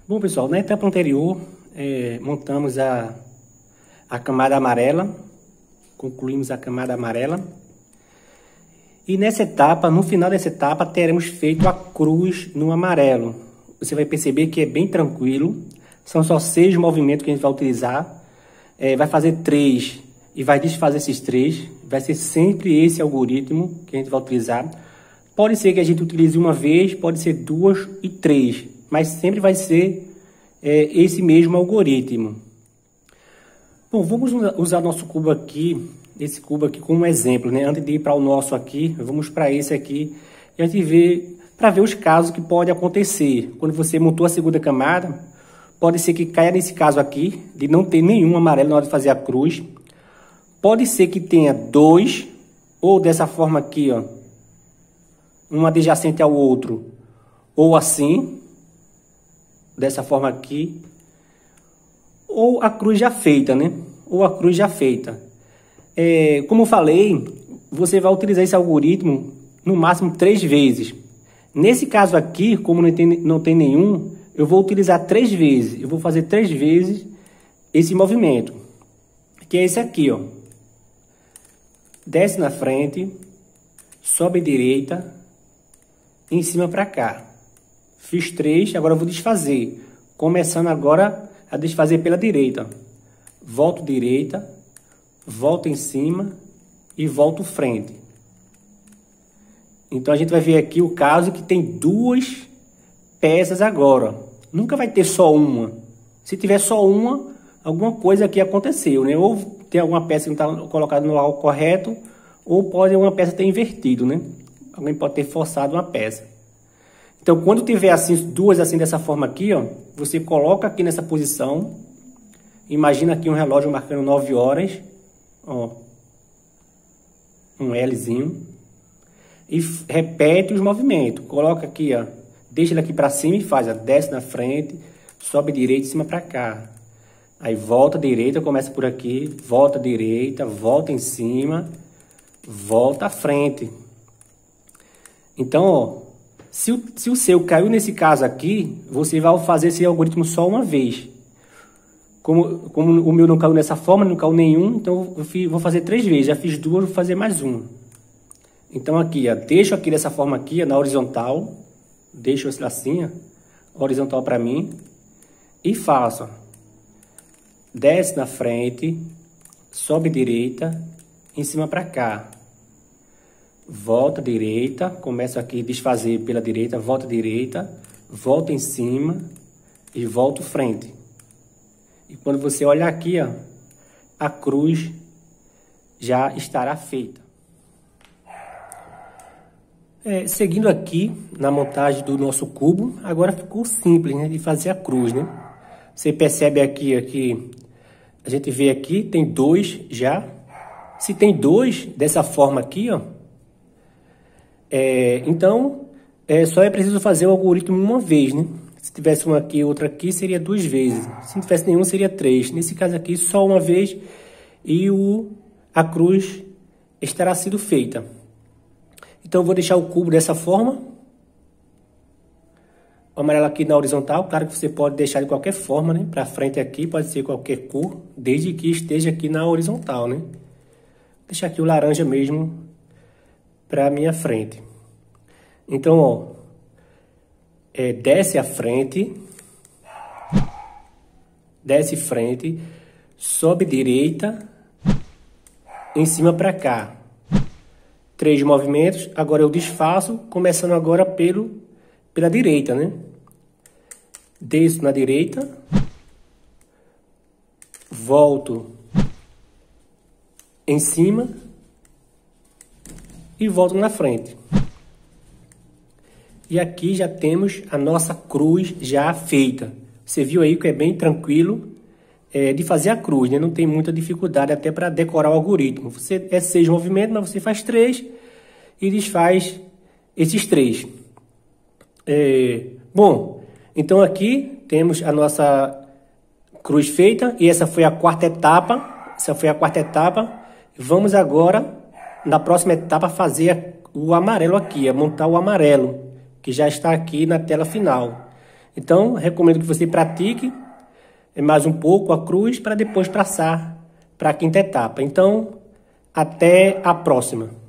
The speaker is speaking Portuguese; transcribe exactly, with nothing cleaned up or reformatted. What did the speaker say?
Bom, pessoal, na etapa anterior, é, montamos a, a camada amarela, concluímos a camada amarela. E nessa etapa, no final dessa etapa, teremos feito a cruz no amarelo. Você vai perceber que é bem tranquilo, são só seis movimentos que a gente vai utilizar. É, vai fazer três e vai desfazer esses três, vai ser sempre esse algoritmo que a gente vai utilizar. Pode ser que a gente utilize uma vez, pode ser duas e três, mas sempre vai ser é, esse mesmo algoritmo. Bom, vamos usar nosso cubo aqui, esse cubo aqui como exemplo, né? Antes de ir para o nosso aqui, vamos para esse aqui e a gente vê, para ver os casos que pode acontecer. Quando você montou a segunda camada, pode ser que caia nesse caso aqui, de não ter nenhum amarelo na hora de fazer a cruz. Pode ser que tenha dois, ou dessa forma aqui, ó, um adjacente ao outro, ou assim, dessa forma aqui, ou a cruz já feita, né? Ou a cruz já feita. É, como eu falei, você vai utilizar esse algoritmo no máximo três vezes. Nesse caso aqui, como não tem, não tem nenhum, eu vou utilizar três vezes. Eu vou fazer três vezes esse movimento, que é esse aqui, ó. Desce na frente, sobe direita, em cima para cá. Fiz três, agora eu vou desfazer. Começando agora a desfazer pela direita. Volto direita, volto em cima e volto frente. Então a gente vai ver aqui o caso que tem duas peças agora. Nunca vai ter só uma. Se tiver só uma, alguma coisa aqui aconteceu, né? Ou tem alguma peça que não está colocada no lugar correto, ou pode uma peça ter invertido, né? Alguém pode ter forçado uma peça. Então, quando tiver assim, duas assim dessa forma aqui, ó, você coloca aqui nessa posição. Imagina aqui um relógio marcando nove horas, ó, um Lzinho, e repete os movimentos. Coloca aqui, ó, deixa ele aqui para cima e faz, ó, desce na frente, sobe direita de cima para cá. Aí volta direita, começa por aqui, volta direita, volta em cima, volta à frente. Então, ó, se o, se o seu caiu nesse caso aqui, você vai fazer esse algoritmo só uma vez. Como, como o meu não caiu dessa forma, não caiu nenhum, então eu fiz, vou fazer três vezes. Já fiz duas, vou fazer mais uma. Então aqui, ó, deixo aqui dessa forma aqui, ó, na horizontal. Deixo assim, ó, horizontal para mim. E faço, ó. Desce na frente, sobe direita, em cima para cá. Volta direita, começo aqui a desfazer pela direita, volta direita, volta em cima e volto frente. E quando você olhar aqui, ó, a cruz já estará feita. É, seguindo aqui na montagem do nosso cubo, agora ficou simples, né, de fazer a cruz, né? Você percebe aqui, aqui, a gente vê aqui, tem dois já. Se tem dois dessa forma aqui, ó, é, então é, só é preciso fazer o algoritmo uma vez, né? Se tivesse uma aqui e outra aqui, seria duas vezes. Se não tivesse nenhum, seria três. Nesse caso aqui, só uma vez e o, a cruz estará sido feita. Então, eu vou deixar o cubo dessa forma. O amarelo aqui na horizontal. Claro que você pode deixar de qualquer forma, né? Para frente aqui, pode ser qualquer cor, desde que esteja aqui na horizontal, né? Vou deixar aqui o laranja mesmo para a minha frente. Então, ó. É, desce a frente, desce frente, sobe direita, em cima para cá. Três movimentos, agora eu desfaço, começando agora pelo, pela direita, né? Desço na direita, volto em cima e volto na frente. E aqui já temos a nossa cruz já feita. Você viu aí que é bem tranquilo é, de fazer a cruz, né? Não tem muita dificuldade até para decorar o algoritmo. Você é seis movimentos, mas você faz três e desfaz esses três. É, bom, então aqui temos a nossa cruz feita e essa foi a quarta etapa. Essa foi a quarta etapa. Vamos agora, na próxima etapa, fazer o amarelo aqui, montar o amarelo, que já está aqui na tela final. Então, recomendo que você pratique mais um pouco a cruz para depois passar para a quinta etapa. Então, até a próxima.